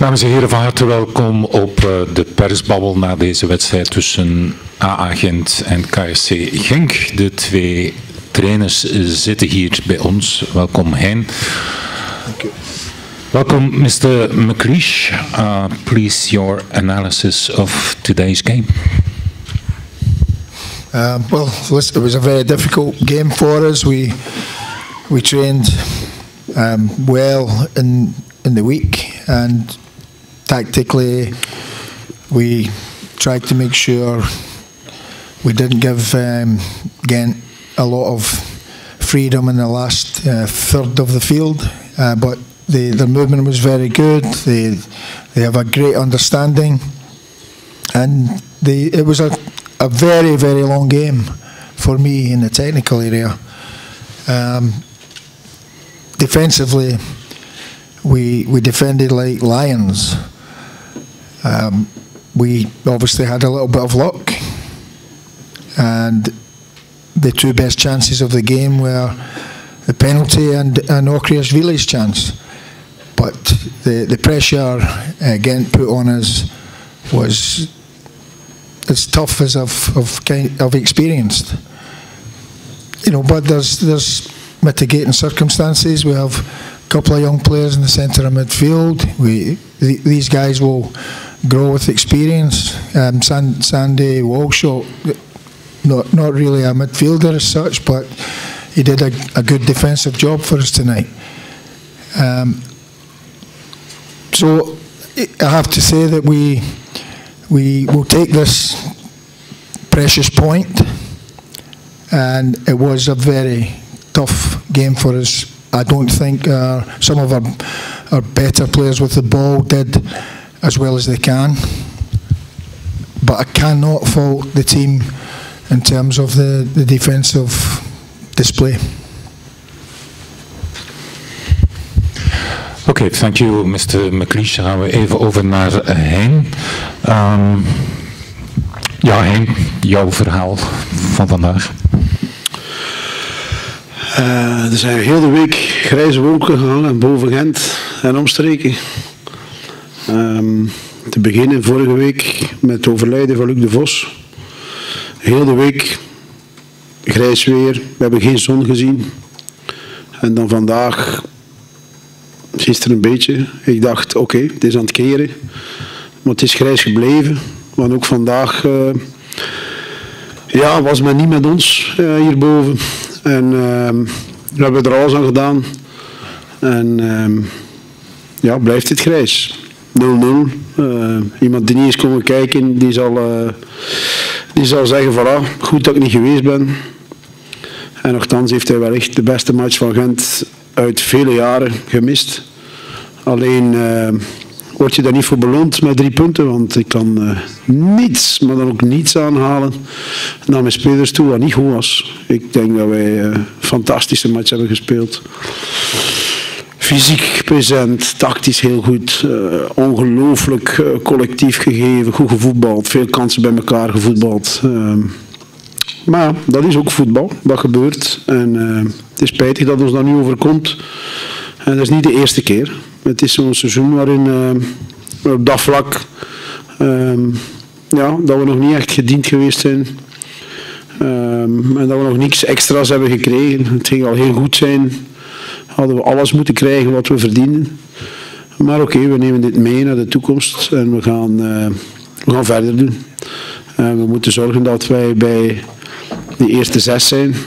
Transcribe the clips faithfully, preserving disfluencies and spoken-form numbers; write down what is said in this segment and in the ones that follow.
Dames en heren, van harte welkom op uh, de persbabbel na deze wedstrijd tussen A A Gent en K S C Genk. De twee trainers zitten hier bij ons. Welkom Hein. Welkom mister McLeish. Uh, please your analysis of today's game. Uh, well, it was a very difficult game for us. We we trained um, well in in the week, and tactically we tried to make sure we didn't give um, Ghent a lot of freedom in the last uh, third of the field, uh, but they, their movement was very good. They they have a great understanding, and they, it was a a very very long game for me in the technical area. Um, defensively, we we defended like lions. Um, we obviously had a little bit of luck, and the two best chances of the game were the penalty and and Aukriyashvili's chance. But the the pressure uh, Ghent put on us was as tough as I've I've, kind, I've experienced. You know, but there's there's mitigating circumstances. We have a couple of young players in the centre of midfield. We th these guys will grow with experience. Um, San, Sandy Walshaw, not not really a midfielder as such, but he did a, a good defensive job for us tonight. Um, so I have to say that we we will take this precious point, and it was a very tough game for us. I don't think uh, some of our, our better players with the ball did as well as they can, but I cannot fault the team in terms of the, the defensive display. Oké, okay, thank you mister McLeish. Dan gaan we even over naar Hein. Um, ja, Hein, jouw verhaal van vandaag. Uh, er zijn heel de week grijze wolken gehangen boven Gent en omstreken. Um, te beginnen vorige week met het overlijden van Luc de Vos. Heel de week grijs weer, we hebben geen zon gezien. En dan vandaag, gisteren een beetje, ik dacht oké, okay, het is aan het keren. Maar het is grijs gebleven, want ook vandaag uh, ja, was men niet met ons uh, hierboven. En uh, we hebben er alles aan gedaan. En uh, ja, blijft het grijs. nul nul. Uh, iemand die niet is komen kijken, die zal, uh, die zal zeggen, voilà, goed dat ik niet geweest ben. En nochtans heeft hij wel echt de beste match van Gent uit vele jaren gemist. Alleen uh, word je daar niet voor beloond met drie punten, want ik kan uh, niets, maar dan ook niets aanhalen naar mijn spelers toe wat niet goed was. Ik denk dat wij een uh, fantastische match hebben gespeeld. Fysiek present, tactisch heel goed, uh, ongelooflijk uh, collectief gegeven, goed gevoetbald, veel kansen bij elkaar gevoetbald. Uh, maar ja, dat is ook voetbal, dat gebeurt. En uh, het is spijtig dat ons dat nu overkomt. En dat is niet de eerste keer. Het is zo'n seizoen waarin uh, op dat vlak uh, ja, dat we nog niet echt gediend geweest zijn. Uh, en dat we nog niks extra's hebben gekregen. Het ging al heel goed zijn. Hadden we alles moeten krijgen wat we verdienden. Maar oké, okay, we nemen dit mee naar de toekomst en we gaan, uh, we gaan verder doen. Uh, we moeten zorgen dat wij bij de eerste zes zijn.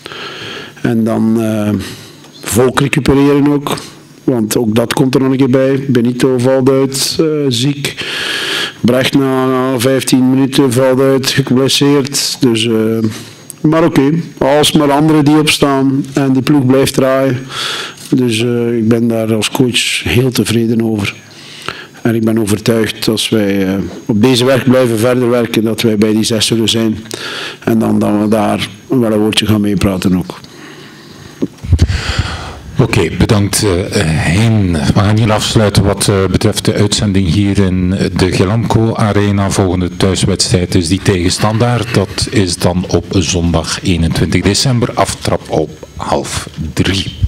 En dan uh, volk recupereren ook. Want ook dat komt er nog een keer bij. Benito valt uit, uh, ziek. Brecht na vijftien minuten valt uit, geblesseerd. Dus, uh, maar oké, okay. Als maar anderen die opstaan en die ploeg blijft draaien. Dus uh, ik ben daar als coach heel tevreden over. En ik ben overtuigd als wij uh, op deze weg blijven verder werken, dat wij bij die zes zullen zijn. En dan dat we daar wel een woordje gaan meepraten ook. Oké, okay, bedankt uh, Hein. We gaan hier afsluiten wat uh, betreft de uitzending hier in de Gelamco Arena. Volgende thuiswedstrijd is die tegen Standaard. Dat is dan op zondag eenentwintig december, aftrap op half drie.